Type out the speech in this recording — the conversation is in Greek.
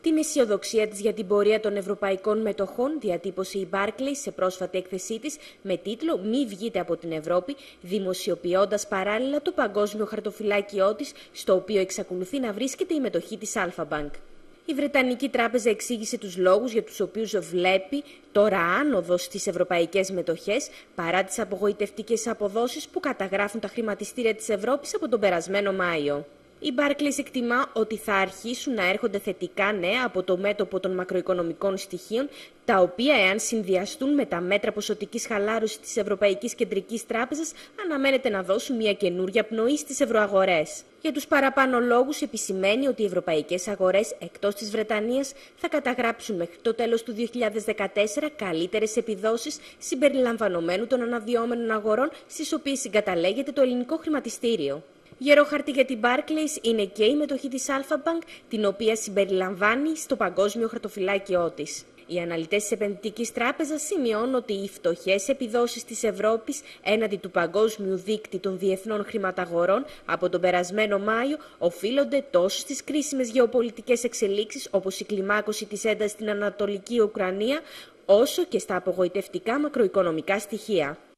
Την αισιοδοξία της για την πορεία των ευρωπαϊκών μετοχών διατύπωσε η Barclays σε πρόσφατη έκθεσή της με τίτλο «Μη βγείτε από την Ευρώπη», δημοσιοποιώντας παράλληλα το παγκόσμιο χαρτοφυλάκιό της, στο οποίο εξακολουθεί να βρίσκεται η μετοχή της Alpha Bank. Η Βρετανική Τράπεζα εξήγησε τους λόγους για τους οποίους βλέπει τώρα άνοδο στις ευρωπαϊκές μετοχές, παρά τις απογοητευτικές αποδόσεις που καταγράφουν τα χρηματιστήρια της Ευρώπης από τον περασμένο Μάιο. Η Barclays εκτιμά ότι θα αρχίσουν να έρχονται θετικά νέα από το μέτωπο των μακροοικονομικών στοιχείων, τα οποία, εάν συνδυαστούν με τα μέτρα ποσοτικής χαλάρωσης της Ευρωπαϊκής Κεντρικής Τράπεζας, αναμένεται να δώσουν μια καινούρια πνοή στις ευρωαγορές. Για τους παραπάνω λόγους, επισημαίνει ότι οι ευρωπαϊκές αγορές εκτός της Βρετανίας θα καταγράψουν μέχρι το τέλος του 2014 καλύτερες επιδόσεις συμπεριλαμβανομένου των αναδυόμενων αγορών, στις οποίες συγκαταλέγεται το ελληνικό χρηματιστήριο. Γερό χαρτί για την Barclays είναι και η μετοχή της Alpha Bank, την οποία συμπεριλαμβάνει στο παγκόσμιο χαρτοφυλάκιό της. Οι αναλυτές της Επενδυτικής Τράπεζας σημειώνουν ότι οι φτωχές επιδόσεις της Ευρώπης έναντι του παγκόσμιου δείκτη των διεθνών χρηματαγορών από τον περασμένο Μάιο οφείλονται τόσο στις κρίσιμες γεωπολιτικές εξελίξεις, όπως η κλιμάκωση της έντασης στην Ανατολική Ουκρανία, όσο και στα απογοητευτικά μακροοικονομικά στοιχεία.